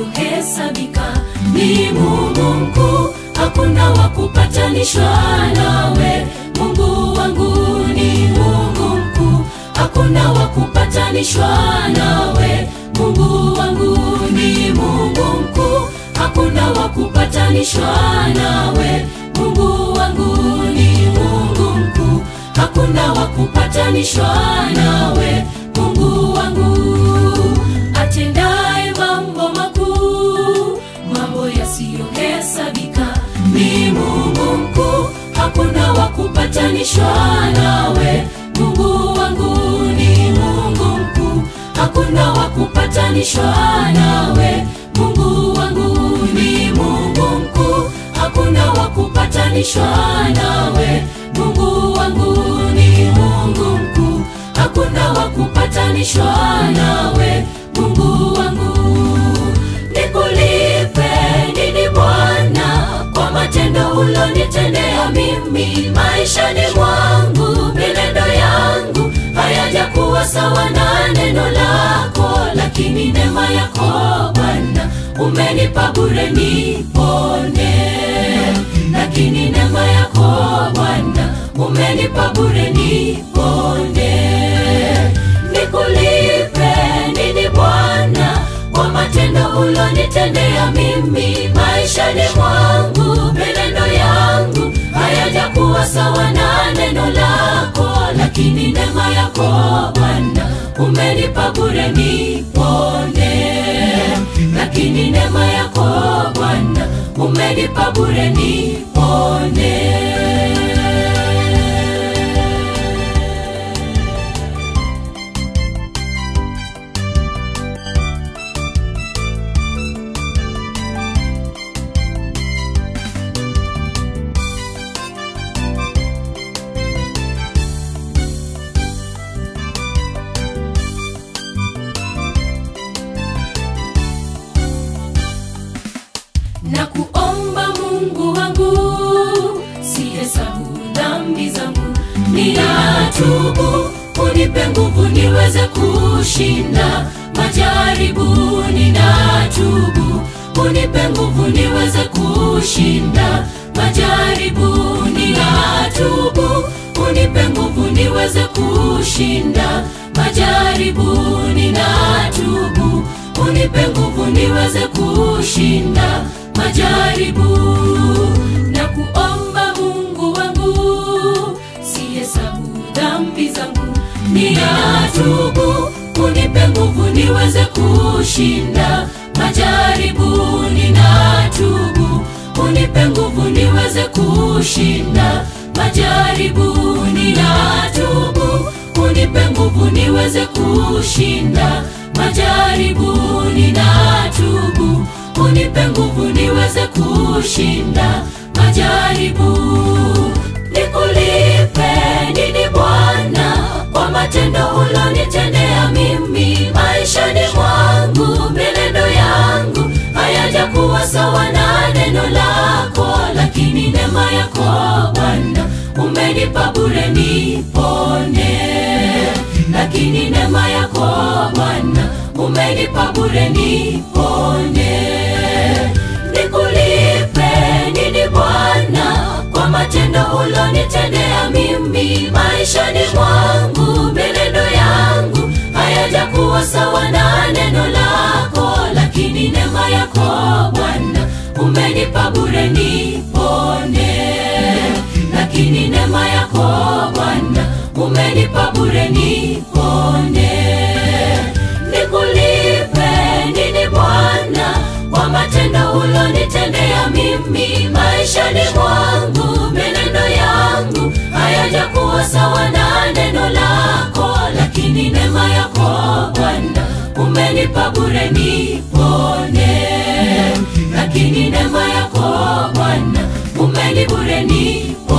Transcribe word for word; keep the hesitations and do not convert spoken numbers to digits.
yasiyohesabika. Ni Mungu mkuu, hakuna wa kupatanishwa nawe. Mungu wangu ni Mungu mkuu, hakuna wa kupatanishwa nawe. Mungu wangu ni Mungu mkuu, hakuna wa kupatanishwa nawe. Mungu wangu ni Mungu mkuu, hakuna wa kupatanishwa nawe. Mungu wangu atendaye mambo makuu, mambo yasiyohesabika. Ni Mungu mkuu, hakuna wa kupatanishwa nawe. Mungu wangu ni Mungu mkuu, hakuna wa kupatanishwa nawe. Mungu wangu ni Mungu mkuu, hakuna wa kupatanishwa nawe. Mungu wangu ni Mungu mkuu, hakuna wa kupatanishwa nawe. Mungu wangu nikulipe nini Bwana kwa matendo ulonitendea mimi maishani mwangu? Mienendo yangu hayajakuwa sawa na neno lako, lakini neema yako Bwana umenipa bure nipone. Lakini neema yako Bwana umenipa bure nipone. Nikulipe nini Bwana kwa matendo ulonitendea mimi maishani mwangu? Mienendo yangu hayajakuwa sawa na neno lako, lakini neema yako Bwana umenipa bure nipone. Lakini neema yako Bwana umenipa bure nipone. Na kuomba Mungu wangu, sihesabu dhambi zangu, ninatubu, unipe nguvu niweze kushinda majaribu. Ninatubu, unipe nguvu niweze kushinda majaribu. Ninatubu, unipe nguvu niweze kushinda majaribu. Ninatubu, unipe nguvu niweze kushinda majaribu. Na kuomba Mungu wangu, sihesabu dhambi zangu, ninatubu, unipe nguvu niweze kushinda majaribu. Ninatubu, unipe nguvu niweze kushinda majaribu. Ninatubu, unipe nguvu niweze kushinda majaribu. Ninatubu, unipe nguvu niweze kushinda majaribu. Nikulipe nini Bwana kwa matendo ulonitendea mimi maishani mwangu? Mienendo yangu hayajakuwa sawa na neno lako, lakini neema yako Bwana umenipa bure nipone. Lakini neema yako Bwana umenipa bure nipone. Nikulipe nini Bwana kwa matendo ulonitendea mimi maishani mwangu? Mienendo yangu hayajakuwa sawa na neno lako, lakini neema yako Bwana umenipa bure nipone. Lakini neema yako Bwana umenipa bure nipone. Nikulipe nini Bwana kwa matendo ulonitendea mimi maishani mwangu? Mienendo yangu hayajakuwa sawa na neno lako, lakini neema yako Bwana umenipa bure nipone. Lakini neema yako Bwana umenipa bure nipone.